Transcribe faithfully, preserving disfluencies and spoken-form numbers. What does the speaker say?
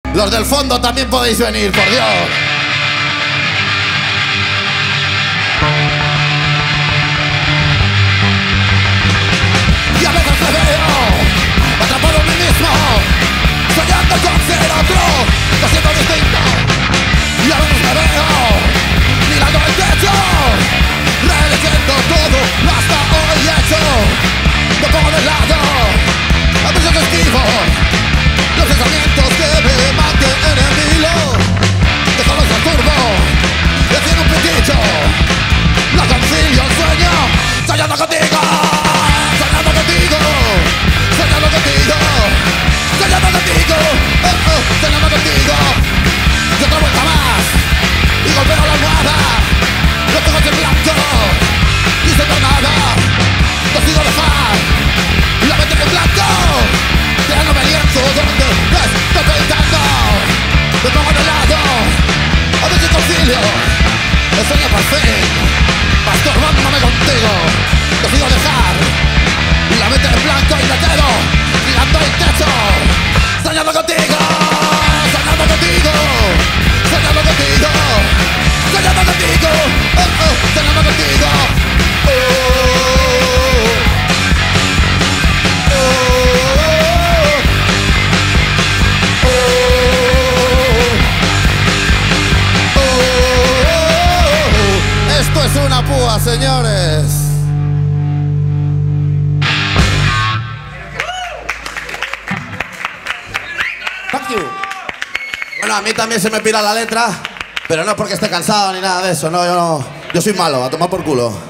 Los del fondo también podéis venir, por Dios. Y a veces me veo atrapado en mí mismo, soñando con ser otro, no siendo distinto. Y a veces me veo mirando el techo, releyendo todo lo hasta hoy hecho. Me pongo de lado, a veces esquivo los pensamientos que me mantienen en vilo. Dejo los perturbo y haciendo un putillo, la concilio el sueño, soñando contigo, soñando contigo, soñando contigo, soñando contigo, oh, oh, soñando contigo. Y otra vuelta más y golpeo la almohada, los ojos en blanco y sin ver nada. Decido dejar la mente en blanco, tirándome lienzo donde estoy pintando. Me pongo de lado, a ver si concilio el sueño por fin, masturbándome contigo. Decido dejar la mente en blanco y me quedo mirando el techo, soñando contigo, soñando contigo, soñando contigo, soñando contigo, oh, oh, soñando contigo, oh, oh, oh, oh. Esto es una púa, señores. Thank you. Bueno, a mí también se me pira la letra, pero no porque esté cansado ni nada de eso, no, yo no. Yo soy malo, a tomar por culo.